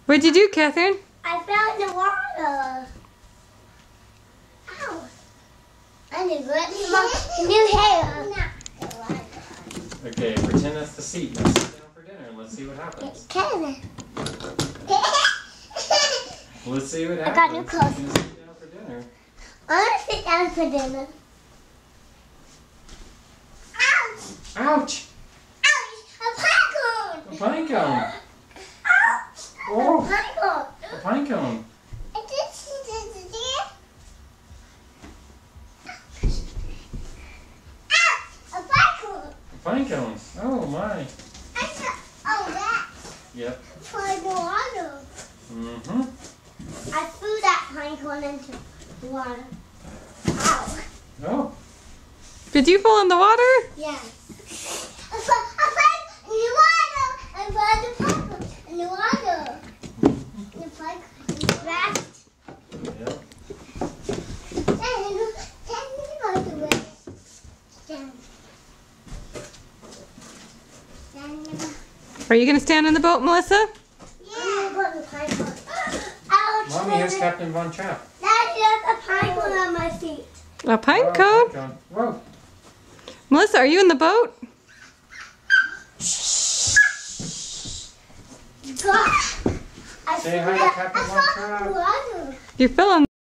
What'd you do, Catherine? I fell in the water. Ow. I need to get new hair. Okay, pretend that's the seat. Now sit down for dinner and let's see what happens. Okay. Let's see what happens. I got new clothes. You're gonna sit down for dinner. I'm going to sit down for dinner. Ouch! Ouch! Ouch! A pine cone! A pine cone. Ouch! Oh, A pine cone. a pine cone. Pine cone. Oh my. Oh, that. Yep. For the water. Mm-hmm. I threw that pine cone into the water. Ow. Oh. Did you fall in the water? Yes. I fell in the water. I fell in the water. The pine cone crashed. Yep. Are you going to stand in the boat, Melissa? Yeah. Mommy, here's Captain Von Trapp. Daddy, there's a pine cone on my feet. A pine Oh, cone? pine cone. Whoa. Melissa, are you in the boat? God. Say hi to Captain Von Trapp. Water. You're filling.